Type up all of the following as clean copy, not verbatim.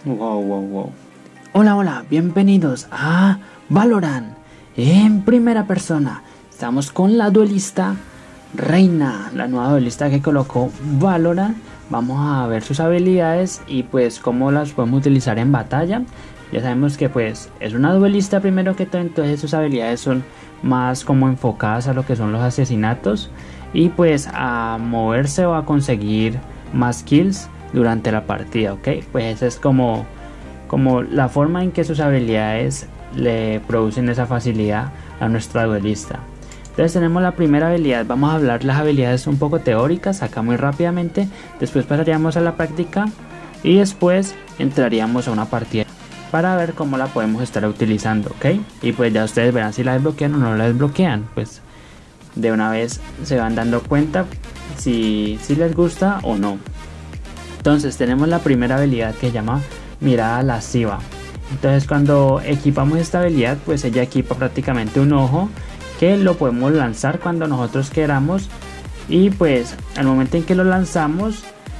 Wow, wow, wow. Hola, hola, bienvenidos a Valorant en primera persona. Estamos con la duelista Reina, la nueva duelista que colocó Valorant. Vamos a ver sus habilidades y pues cómo las podemos utilizar en batalla. Ya sabemos que pues es una duelista primero que todo, entonces sus habilidades son más como enfocadas a lo que son los asesinatos y pues a moverse o a conseguir más kills durante la partida, ok. Pues esa es como la forma en que sus habilidades le producen esa facilidad a nuestra duelista. Entonces tenemos la primera habilidad. Vamos a hablar las habilidades un poco teóricas acá muy rápidamente, después pasaríamos a la práctica y después entraríamos a una partida para ver cómo la podemos estar utilizando, ok. Y pues ya ustedes verán si la desbloquean o no la desbloquean, pues de una vez se van dando cuenta si les gusta o no. Entonces tenemos la primera habilidad que se llama mirada lasciva. Entonces cuando equipamos esta habilidad, pues ella equipa prácticamente un ojo que lo podemos lanzar cuando nosotros queramos, y pues al momento en que lo lanzamos,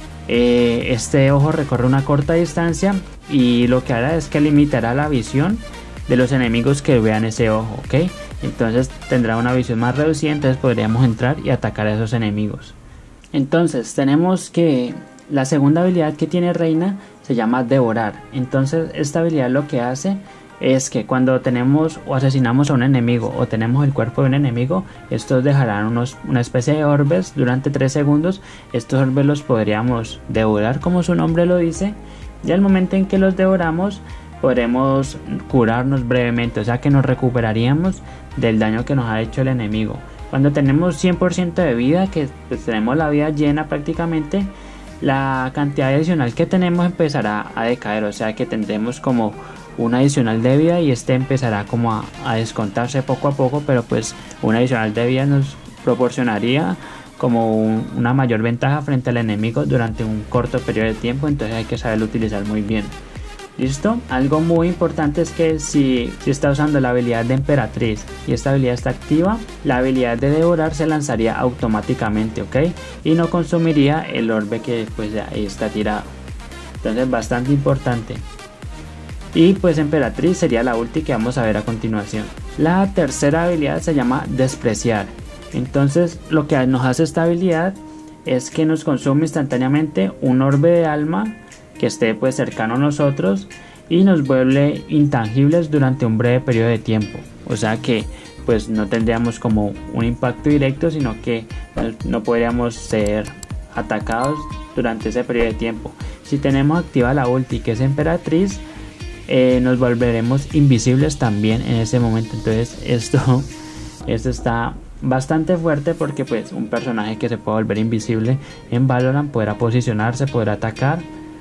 este ojo recorre una corta distancia y lo que hará es que limitará la visión de los enemigos que vean ese ojo, ok. Entonces tendrá una visión más reducida, entonces podríamos entrar y atacar a esos enemigos. Entonces tenemos que la segunda habilidad que tiene Reina se llama devorar. Entonces esta habilidad lo que hace es que cuando tenemos o asesinamos a un enemigo o tenemos el cuerpo de un enemigo, estos dejarán una especie de orbes durante 3 segundos. Estos orbes los podríamos devorar como su nombre lo dice, y al momento en que los devoramos podremos curarnos brevemente, o sea que nos recuperaríamos del daño que nos ha hecho el enemigo. Cuando tenemos 100% de vida, que pues tenemos la vida llena prácticamente, la cantidad adicional que tenemos empezará a decaer, o sea que tendremos como una adicional de vida y este empezará como a descontarse poco a poco, pero pues una adicional de vida nos proporcionaría como una mayor ventaja frente al enemigo durante un corto periodo de tiempo, entonces hay que saberlo utilizar muy bien. ¿Listo? Algo muy importante es que si está usando la habilidad de emperatriz y esta habilidad está activa, la habilidad de devorar se lanzaría automáticamente, ¿ok? Y no consumiría el orbe que pues ahí está tirado. Entonces bastante importante. Y pues emperatriz sería la ulti que vamos a ver a continuación. La tercera habilidad se llama despreciar. Entonces lo que nos hace esta habilidad es que nos consume instantáneamente un orbe de alma que esté pues cercano a nosotros y nos vuelve intangibles durante un breve periodo de tiempo, o sea que pues no tendríamos como un impacto directo, sino que no podríamos ser atacados durante ese periodo de tiempo. Si tenemos activa la ulti que es emperatriz, nos volveremos invisibles también en ese momento. Entonces esto está bastante fuerte, porque pues un personaje que se puede volver invisible en Valorant podrá posicionarse, podrá atacar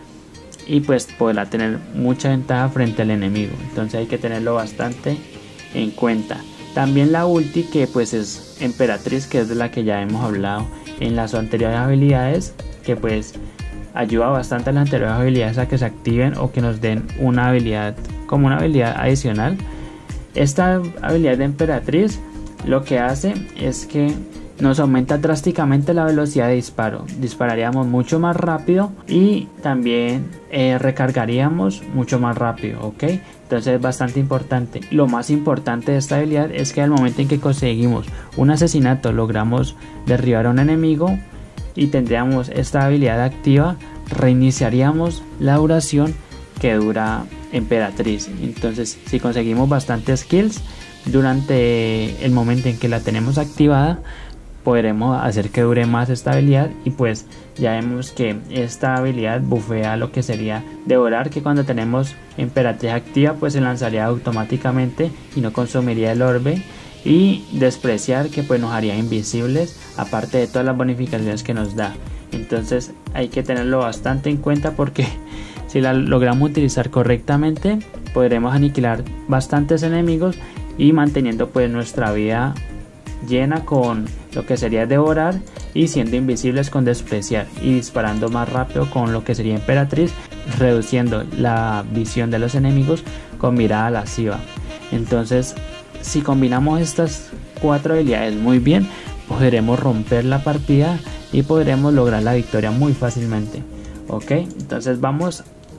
y pues podrá tener mucha ventaja frente al enemigo, entonces hay que tenerlo bastante en cuenta. También la ulti que pues es emperatriz, que es de la que ya hemos hablado en las anteriores habilidades, que pues ayuda bastante a las anteriores habilidades a que se activen o que nos den una habilidad como una habilidad adicional. Esta habilidad de emperatriz lo que hace es que nos aumenta drásticamente la velocidad de disparo, dispararíamos mucho más rápido y también recargaríamos mucho más rápido, ok. Entonces es bastante importante. Lo más importante de esta habilidad es que al momento en que conseguimos un asesinato, logramos derribar a un enemigo y tendríamos esta habilidad activa, reiniciaríamos la duración que dura emperatriz. Entonces si conseguimos bastantes kills durante el momento en que la tenemos activada, podremos hacer que dure más esta habilidad, y pues ya vemos que esta habilidad bufea lo que sería devorar, que cuando tenemos emperatriz activa pues se lanzaría automáticamente y no consumiría el orbe, y despreciar, que pues nos haría invisibles, aparte de todas las bonificaciones que nos da. Entonces hay que tenerlo bastante en cuenta, porque si la logramos utilizar correctamente podremos aniquilar bastantes enemigos y manteniendo pues nuestra vida llena con lo que sería devorar y siendo invisibles con despreciar, y disparando más rápido con lo que sería emperatriz, reduciendo la visión de los enemigos con mirada lasciva. Entonces si combinamos estas 4 habilidades muy bien, podremos romper la partida y podremos lograr la victoria muy fácilmente, ok. Entonces vamos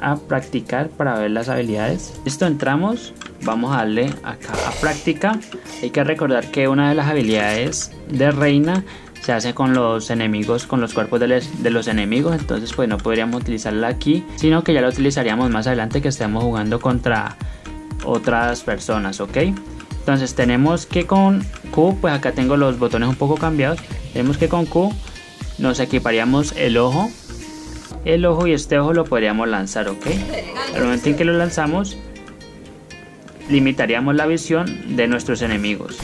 a practicar para ver las habilidades. Listo, entramos. Vamos a darle acá a práctica. Hay que recordar que una de las habilidades de Reina se hace con los enemigos, con los cuerpos de los enemigos. Entonces pues no podríamos utilizarla aquí, sino que ya la utilizaríamos más adelante que estemos jugando contra otras personas, ¿ok? Entonces tenemos que con Q, pues acá tengo los botones un poco cambiados. Tenemos que con Q nos equiparíamos el ojo y este ojo lo podríamos lanzar, ¿ok? Al momento en que lo lanzamos, limitaríamos la visión de nuestros enemigos.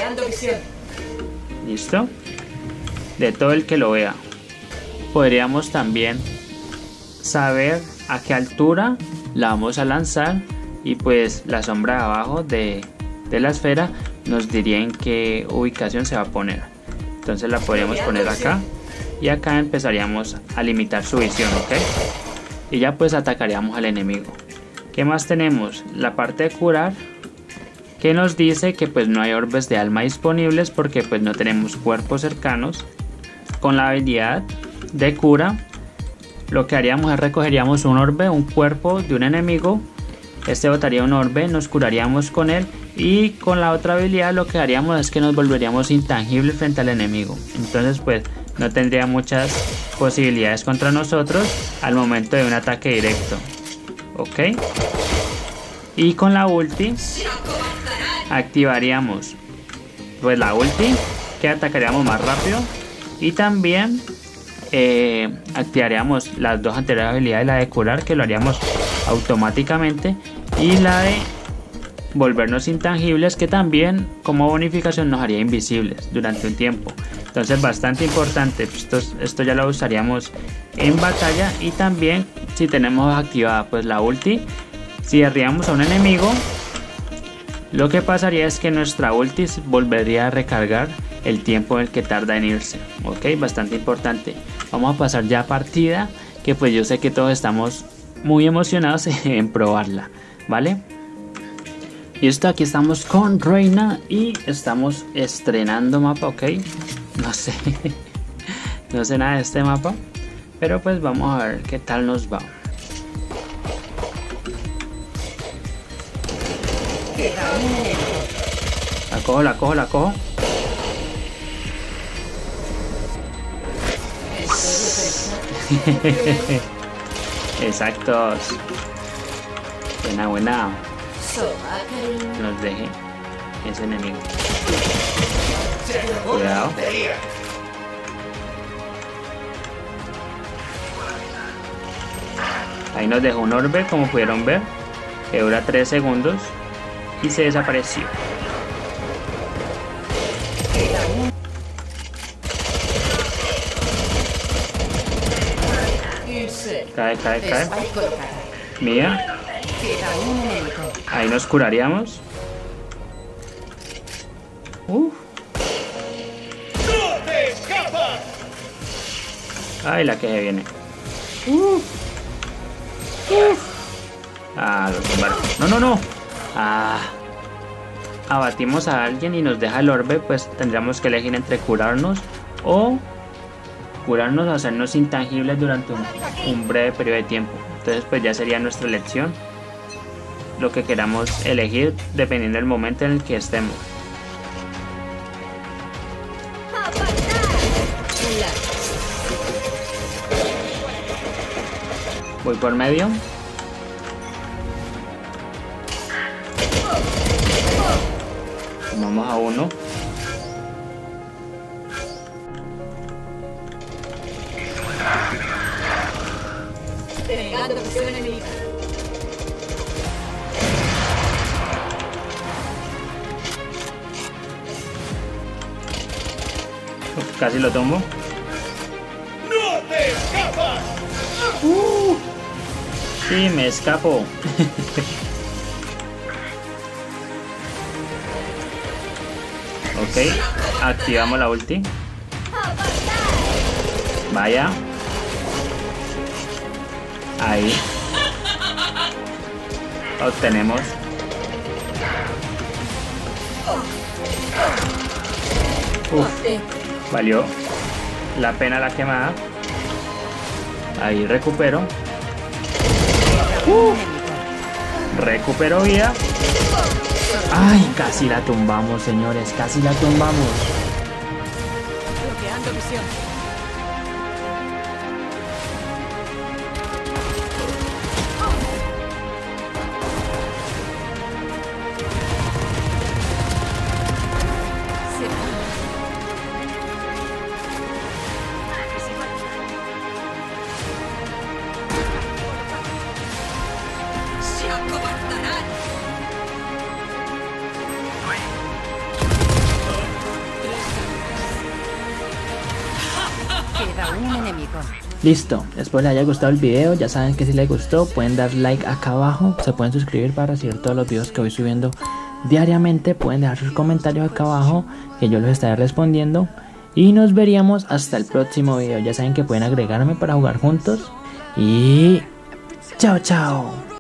¿Listo? De todo el que lo vea. Podríamos también saber a qué altura la vamos a lanzar y pues la sombra de abajo de la esfera nos diría en qué ubicación se va a poner. Entonces la podríamos poner acá y acá empezaríamos a limitar su visión, ¿ok? Y ya pues atacaríamos al enemigo. ¿Qué más tenemos? La parte de curar, que nos dice que pues no hay orbes de alma disponibles porque pues no tenemos cuerpos cercanos. Con la habilidad de cura, lo que haríamos es recogeríamos un orbe, un cuerpo de un enemigo. Este botaría un orbe, nos curaríamos con él. Y con la otra habilidad lo que haríamos es que nos volveríamos intangibles frente al enemigo. Entonces pues no tendría muchas posibilidades contra nosotros al momento de un ataque directo. ¿Ok? Y con la ulti activaríamos pues la ulti, que atacaríamos más rápido. Y también activaríamos las dos anteriores habilidades, la de curar, que lo haríamos automáticamente, y la de volvernos intangibles, que también como bonificación nos haría invisibles durante un tiempo. Entonces bastante importante, esto ya lo usaríamos en batalla. Y también si tenemos activada pues la ulti, si derribamos a un enemigo, lo que pasaría es que nuestra ulti volvería a recargar el tiempo en el que tarda en irse. Ok, bastante importante. Vamos a pasar ya a partida, que pues yo sé que todos estamos muy emocionados en probarla, ¿vale? Y esto, aquí estamos con Reina y estamos estrenando mapa, ok. No sé, no sé nada de este mapa, pero pues vamos a ver qué tal nos va. La cojo. Exactos. Buena. Nos deje ese enemigo. Cuidado. Ahí nos dejó un orbe, como pudieron ver, que dura 3 segundos y se desapareció. Cae. Mía. Ahí nos curaríamos. Ay, la que se viene. Los tumbaron. No. Abatimos a alguien y nos deja el orbe, pues tendríamos que elegir entre curarnos o hacernos intangibles durante un breve periodo de tiempo. Entonces pues ya sería nuestra elección, lo que queramos elegir dependiendo del momento en el que estemos. Voy por medio. Vamos a uno. Casi lo tomo. ¡No te escapas! Sí, me escapo. Ok, activamos la ulti. Vaya. Ahí. Obtenemos. Valió la pena la quemada. Ahí recupero. Recupero vida. Ay, casi la tumbamos, señores, casi la tumbamos. Bloqueando visión. Se acobardarán. Queda un enemigo. Listo, espero les haya gustado el video. Ya saben que si les gustó pueden dar like acá abajo, se pueden suscribir para recibir todos los videos que voy subiendo diariamente. Pueden dejar sus comentarios acá abajo que yo los estaré respondiendo. Y nos veríamos hasta el próximo video. Ya saben que pueden agregarme para jugar juntos. Y chao, chao.